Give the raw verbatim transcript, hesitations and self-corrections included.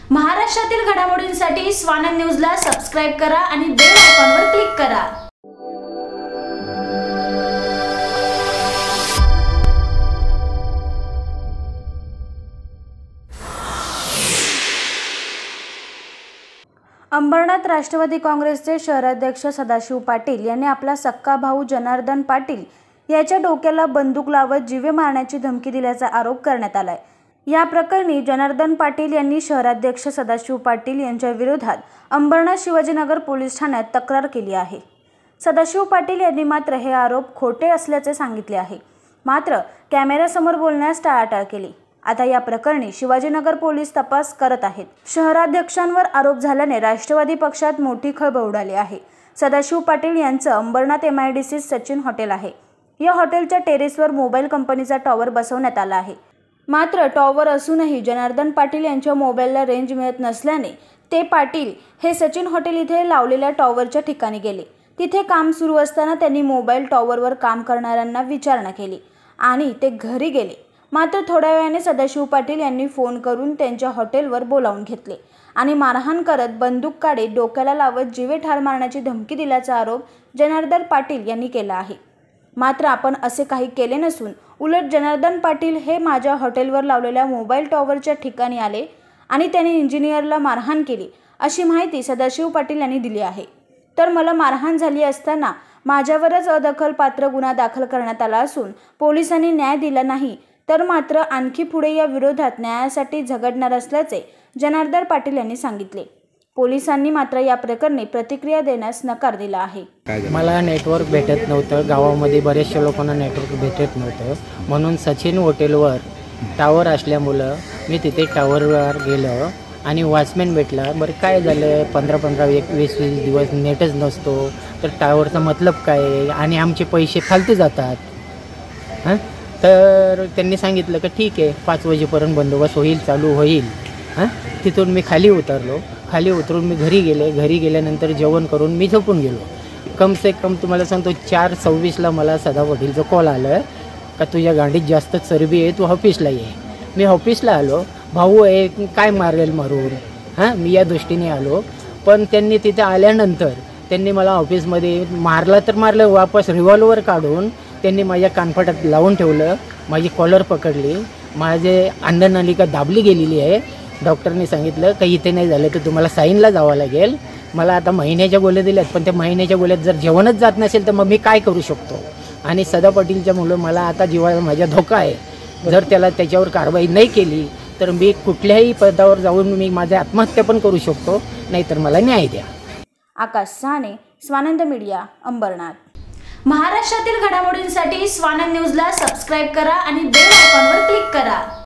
महाराष्ट्रातील घडामोडींसाठी स्वानंद न्यूजला सबस्क्राइब करा आणि बेल आयकॉनवर क्लिक करा। अंबरनाथ राष्ट्रवादी काँग्रेसचे शहराध्यक्ष सदाशिव पाटील यांनी आपला सक्का भाऊ जनार्दन पाटील याच्या डोक्याला बंदूक लावत जीवे मारण्याची धमकी दिल्याचा आरोप करण्यात आलाय। या प्रकरणी जनार्दन पाटील यांनी शहराध्यक्ष सदाशिव पाटील यांच्या विरोधात अंबरनाथ शिवाजीनगर पोलीस ठाण्यात तक्रार केली आहे। सदाशिव पाटील यांनी मात्र हे आरोप खोटे असल्याचे सांगितले आहे, मात्र कॅमेऱ्यासमोर बोलण्यास टाळाटाळ केली। आता या प्रकरणी शिवाजीनगर पोलीस तपास करत आहेत। शहराध्यक्षांवर आरोप झाल्याने राष्ट्रवादी पक्षात मोठी खळबळ उडाली आहे। सदाशिव पाटील यांचं अंबरनाथ एमआयडीसी सचिन हॉटेल आहे। या हॉटेलच्या टेरेसवर मोबाईल कंपनीचा टॉवर बसवण्यात आला आहे, मात्र टॉवर असूनही जनार्दन पाटील यांच्या मोबाईलला रेंज मिळत नसल्याने ते पाटील हे सचिन हॉटेल इथे लावलेल्या टॉवरच्या ठिकाणी गेले। तिथे काम सुरू असताना त्यांनी मोबाईल टॉवरवर काम करणाऱ्यांना विचारणा केली आणि ते घरी गेले। मात्र थोड्या वेळाने सदाशिव पाटील यांनी फोन करून त्यांच्या हॉटेलवर बोलावून घेतले आणि मारहाण करत बंदूक काढी डोक्याला लावत जीवे ठार मारण्याची धमकी दिल्याचा आरोप जनार्दन पाटील यांनी केला आहे। मात्र आपण असे काही केले नसून उलट जनार्दन पाटील हे माझ्या हॉटेलवर लावलेल्या मोबाईल टॉवरच्या ठिकाणी आले आणि त्यांनी इंजिनियरला मारहाण केली अशी माहिती सदाशिव पाटील यांनी दिली आहे। तर मला मारहाण झाली असताना माझ्यावरच अदखलपात्र गुन्हा दाखल करण्यात आला असून पोलिसांनी न्याय दिला नाही तर मात्र आणखी पुढे या विरोधात न्यायासाठी झगडणार असल्याचे जनार्दन पाटील यांनी सांगितले। पोलिसांनी मात्र या प्रकरणी प्रतिक्रिया देण्यास नकार दिला आहे। मला नेटवर्क भेटत नव्हतं, गावामध्ये बरेचशा लोकांना नेटवर्क भेटत नव्हतं, म्हणून सचिन हॉटेलवर टावर असल्यामुळं मी तिथे टावरवर गेलो आणि वॉचमॅन भेटला। बरं काय झालं, पंधरा पंधरा एक वीस वीस दिवस नेटच नसतो तर टावरचा मतलब काय आणि आमचे पैसे फालतू जातात। हां, तर त्यांनी सांगितलं की ठीक आहे, पाच वाजेपर्यंत बंदोबस्त होईल, चालू होईल। हां, तिथून मी खाली उतरलो, खाली उतरून मी घरी गेले। घरी गेल्यानंतर जेवण करून मी झोपून गेलो। कम से कम तुम्हाला सांगतो चार सव्वीसला मला सदा वडीलचं कॉल आलं का तुझ्या गाडीत जास्त चरबी आहे, तू ऑफिसला ये। मी ऑफिसला आलो, भाऊ आहे काय मारेल मारून, हां मी या दृष्टीने आलो। पण त्यांनी तिथे आल्यानंतर त्यांनी मला ऑफिसमध्ये मारला तर मारलं, वापस रिव्हॉल्वर काढून त्यांनी माझ्या कानफटात लावून ठेवलं, माझी कॉलर पकडली, माझे अन्ननलिका दाबली गेलेली आहे। डॉक्टरने सांगितलं काही इथे नाही झालं तर तुम्हाला साईनला जावं लागेल। मला आता महिन्याच्या गोळ्या दिल्यात, पण त्या महिन्याच्या गोळ्यात जर जेवणच जात नसेल तर मग मी काय करू शकतो। आणि सदा पाटीलच्या मुलं मला आता जीवाला माझ्या धोका आहे। जर त्याला त्याच्यावर कारवाई नाही केली तर मी कुठल्याही पदावर जाऊन मी माझी आत्महत्या पण करू शकतो, नाहीतर मला न्याय द्या। आकाश साने, स्वानंद मीडिया, अंबरनाथ। महाराष्ट्रातील घडामोडींसाठी स्वानंद न्यूजला सबस्क्राइब करा आणि बेल आयकॉनवर क्लिक करा।